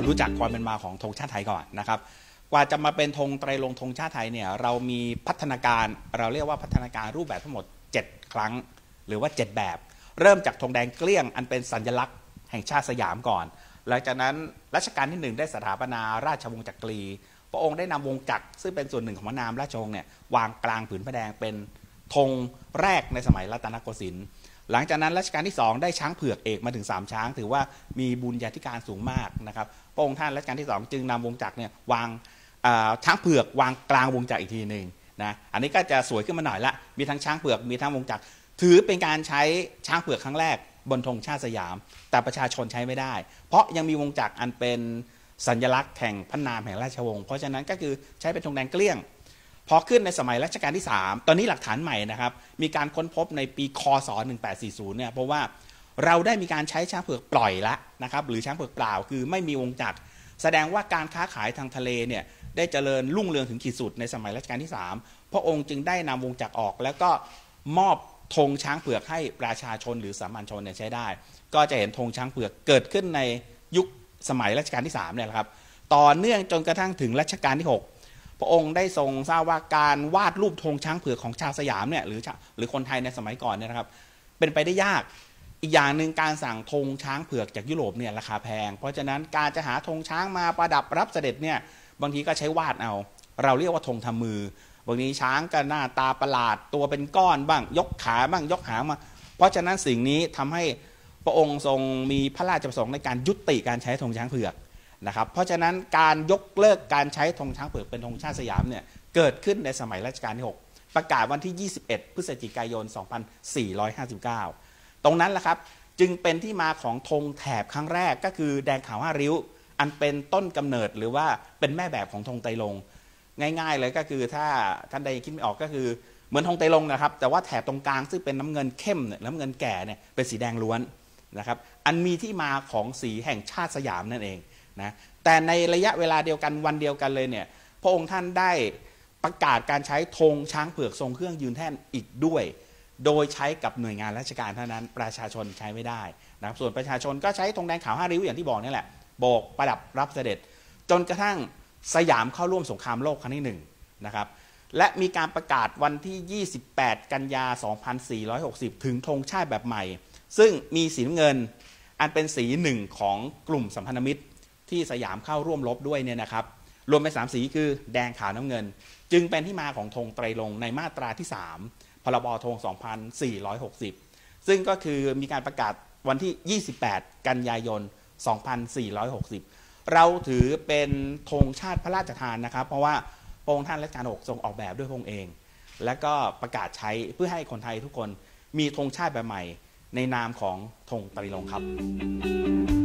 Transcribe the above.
รู้จักความเป็นมาของธงชาติไทยก่อนนะครับกว่าจะมาเป็นธงไตรรงค์ธงชาติไทยเนี่ยเรามีพัฒนาการเราเรียกว่าพัฒนาการรูปแบบทั้งหมด7ครั้งหรือว่า7แบบเริ่มจากธงแดงเกลี้ยงอันเป็นสัญลักษณ์แห่งชาติสยามก่อนหลังจากนั้นรัชกาลที่1ได้สถาปนาราชวงศ์จักรีพระองค์ได้นำวงจักรซึ่งเป็นส่วนหนึ่งของพระนามราชวงศ์เนี่ยวางกลางผืนผ้าแดงเป็นธงแรกในสมัยรัตนโกสินทร์หลังจากนั้นรัชกาลที่2ได้ช้างเผือกเอกมาถึง3ช้างถือว่ามีบุญญาธิการสูงมากนะครับพระองค์ท่านรัชกาลที่2จึงนำวงจักรเนี่ยวางช้างเผือกวางกลางวงจักรอีกทีหนึ่งนะอันนี้ก็จะสวยขึ้นมาหน่อยละมีทั้งช้างเผือกมีทั้งวงจักรถือเป็นการใช้ช้างเผือกครั้งแรกบนธงชาติสยามแต่ประชาชนใช้ไม่ได้เพราะยังมีวงจักรอันเป็นสัญลักษณ์แห่งพระนามแห่งราชวงศ์เพราะฉะนั้นก็คือใช้เป็นธงแดงเกลี้ยงพอขึ้นในสมัยรัชกาลที่3ตอนนี้หลักฐานใหม่นะครับมีการค้นพบในปีคศ1840เนี่ยเพราะว่าเราได้มีการใช้ช้างเผือกปล่อยละนะครับหรือช้างเผือกเปล่าคือไม่มีวงจักรแสดงว่าการค้าขายทางทะเลเนี่ยได้เจริญรุ่งเรืองถึงขีดสุดในสมัยรัชกาลที่3พระองค์จึงได้นำวงจักรออกแล้วก็มอบธงช้างเผือกให้ประชาชนหรือสามัญชนเนี่ยใช้ได้ก็จะเห็นธงช้างเผือกเกิดขึ้นในยุคสมัยรัชกาลที่3เนี่ยครับต่อเนื่องจนกระทั่งถึงรัชกาลที่6พระองค์ได้ทรงทราบว่าการวาดรูปธงช้างเผือกของชาวสยามเนี่ยหรือคนไทยในสมัยก่อนเนี่ยนะครับเป็นไปได้ยากอีกอย่างหนึ่งการสั่งธงช้างเผือกจากยุโรปเนี่ยราคาแพงเพราะฉะนั้นการจะหาธงช้างมาประดับรับเสด็จเนี่ยบางทีก็ใช้วาดเอาเราเรียกว่าธงทำมือบางทีช้างก็หน้าตาประหลาดตัวเป็นก้อนบ้างยกขาบ้างยกหางมาเพราะฉะนั้นสิ่งนี้ทำให้พระองค์ทรงมีพระราชประสงค์ในการยุติการใช้ธงช้างเผือกนะครับเพราะฉะนั้นการยกเลิกการใช้ธงช้างเผือกเป็นธงชาติสยามเนี่ยเกิดขึ้นในสมัยรัชกาลที่6ประกาศวันที่21พฤศจิกายน2459ตรงนั้นแหละครับจึงเป็นที่มาของธงแถบครั้งแรกก็คือแดงขาว5ริ้วอันเป็นต้นกำเนิดหรือว่าเป็นแม่แบบของธงไตรรงค์ง่ายๆเลยก็คือถ้าท่านใดคิดไม่ออกก็คือเหมือนธงไตรรงค์นะครับแต่ว่าแถบตรงกลางซึ่งเป็นน้ำเงินเข้มเนี่ยน้ำเงินแก่เนี่ยเป็นสีแดงล้วนนะครับอันมีที่มาของสีแห่งชาติสยามนั่นเองนะแต่ในระยะเวลาเดียวกันวันเดียวกันเลยเนี่ยพระองค์ท่านได้ประกาศการใช้ธงช้างเผือกทรงเครื่องยืนแท่นอีกด้วยโดยใช้กับหน่วยงานราชการเท่านั้นประชาชนใช้ไม่ได้นะครับส่วนประชาชนก็ใช้ธงแดงขาว5ริ้วอย่างที่บอกนี่แหละโบกประดับรับเสด็จจนกระทั่งสยามเข้าร่วมสงครามโลกครั้งที่1นะครับและมีการประกาศวันที่28กันยา2460ถึงธงชาติแบบใหม่ซึ่งมีสีน้ำเงินอันเป็นสีหนึ่งของกลุ่มสัมพันธมิตรที่สยามเข้าร่วมรบด้วยเนี่ยนะครับรวมเป็น3สีคือแดงขาวน้ำเงินจึงเป็นที่มาของธงไตรรงค์ในมาตราที่3พรบธง2460ซึ่งก็คือมีการประกาศวันที่28กันยายน2460เราถือเป็นธงชาติพระราชทานนะครับเพราะว่าพระองค์ท่านรัชกาลที่6ทรงออกแบบด้วยพระองค์เองและก็ประกาศใช้เพื่อให้คนไทยทุกคนมีธงชาติแบบใหม่ในนามของธงไตรรงค์ครับ